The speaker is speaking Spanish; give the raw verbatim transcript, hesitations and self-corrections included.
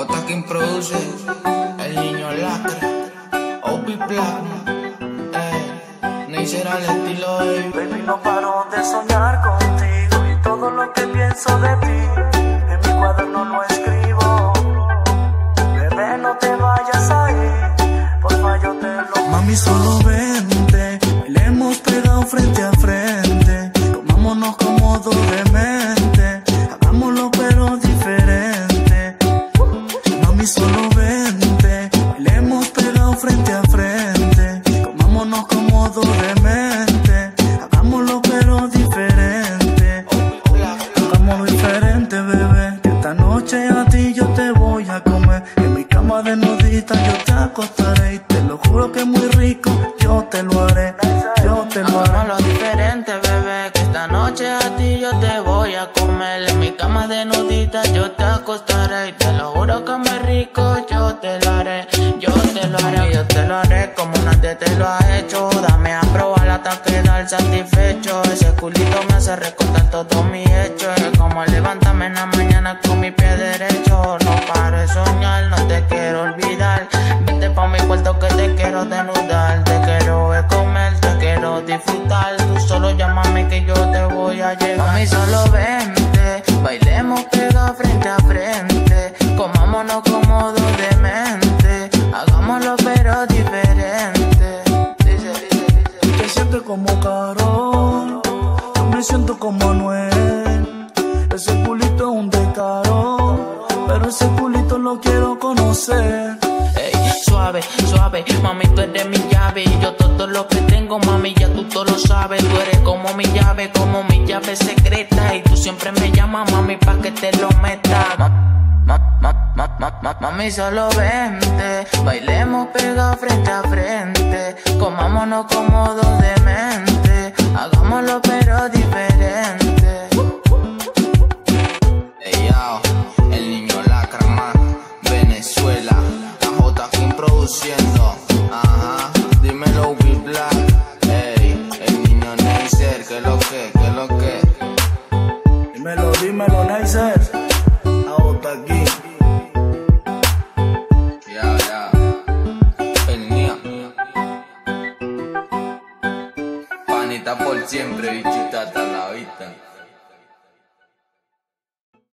J. King produce, el niño lacra, O P Plasma, eh, Neisser al estilo de Baby, no paro de soñar contigo y todo lo que pienso de ti, en mi cuaderno lo escribo. Bebé, no te vayas ahí, porfa yo te lo... Mami, solo vente, le hemos pegado frente a frente, comámonos como dos demente, hagámoslo pero diferente. Mami, solo vente, le hemos pegado frente a frente, comámonos como dos demente, hagámoslo pero diferente. Hagámoslo diferente, bebé, que esta noche a ti yo te voy a comer. En mi cama desnudita yo te acostaré y te lo juro que es muy rico, yo te lo haré, yo te lo haré. Hagámoslo diferente, bebé, que esta noche a ti yo te voy a comer. En mi cama desnudita yo te acostaré y te lo juro que me rico, yo te lo haré, yo te lo haré, yo te lo haré como nadie te lo ha hecho. Dame a probar hasta quedar satisfecho. Ese culito me hace recordar todos mis hechos. Es como levantarme en la mañana con mi pie derecho. No paro de soñar, no te quiero olvidar. Vete pa' mi cuarto que te quiero desnudar. Te quiero ver comer, te quiero disfrutar. Tú solo llámame que yo te voy a llegar. Mami, solo vente, bailemos pegado frente a frente, comámonos como dos dementes, hagámoslo pero diferente. Dice, dice, dice. Te sientes como Karol, yo me siento como Anuel. Ese culito es un descaro, pero ese culito lo quiero conocer. Ey, suave, suave, mami, tú eres mi llave. Y yo todo lo que tengo, mami, ya tú todo lo sabes. Tú eres como mi llave, como mi llave secreta. Y tú siempre me llamas, mami, pa' que te lo meta. Ma, ma, ma, ma, ma, ma, mami, solo vente, bailemos pegados frente a frente, comámonos como dos dementes, hagámoslo pero diferente. Ey, yo, el niño lacra, man, Venezuela, la J. King produciendo, ajá, dímelo, We Black, ey, el niño Neisser, que lo que, que lo que. Dímelo, dímelo, Neisser, la J. King. Ya, ya, el niño. Panita por siempre, bichita hasta la vista.